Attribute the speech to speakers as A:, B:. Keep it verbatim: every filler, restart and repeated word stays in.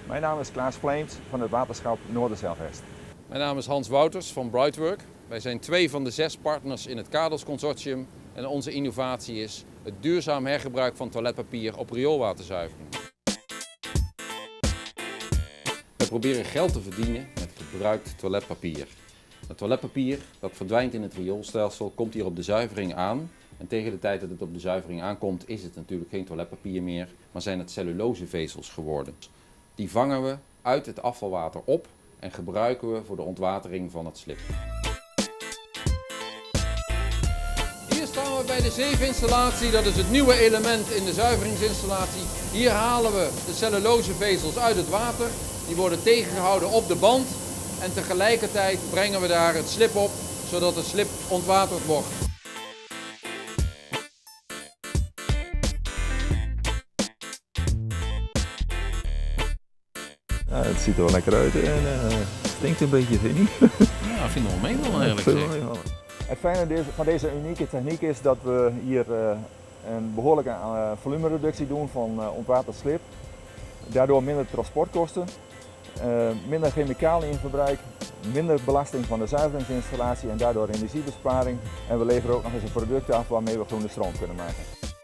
A: Mijn naam is Klaas Vleemt van het waterschap Noorderzijlvest.
B: Mijn naam is Hans Wouters van Brightwork. Wij zijn twee van de zes partners in het Kadels Consortium en onze innovatie is het duurzaam hergebruik van toiletpapier op rioolwaterzuivering. We proberen geld te verdienen met gebruikt toiletpapier. Het toiletpapier dat verdwijnt in het rioolstelsel komt hier op de zuivering aan. En tegen de tijd dat het op de zuivering aankomt is het natuurlijk geen toiletpapier meer, maar zijn het cellulosevezels geworden. Die vangen we uit het afvalwater op en gebruiken we voor de ontwatering van het slib. Hier staan we bij de zeefinstallatie, dat is het nieuwe element in de zuiveringsinstallatie. Hier halen we de cellulosevezels uit het water, die worden tegengehouden op de band en tegelijkertijd brengen we daar het slib op, zodat het slib ontwaterd wordt.
A: Ja, het ziet er wel lekker uit en uh, stinkt een beetje, vind je niet?
C: Ja, ik vind het wel meevallen eigenlijk. Zeg.
A: Het fijne van deze unieke techniek is dat we hier uh, een behoorlijke uh, volumereductie doen van uh, ontwaterd slib. Daardoor minder transportkosten, uh, minder chemicaliën in verbruik, minder belasting van de zuiveringsinstallatie en daardoor energiebesparing. En we leveren ook nog eens een product af waarmee we groene stroom kunnen maken.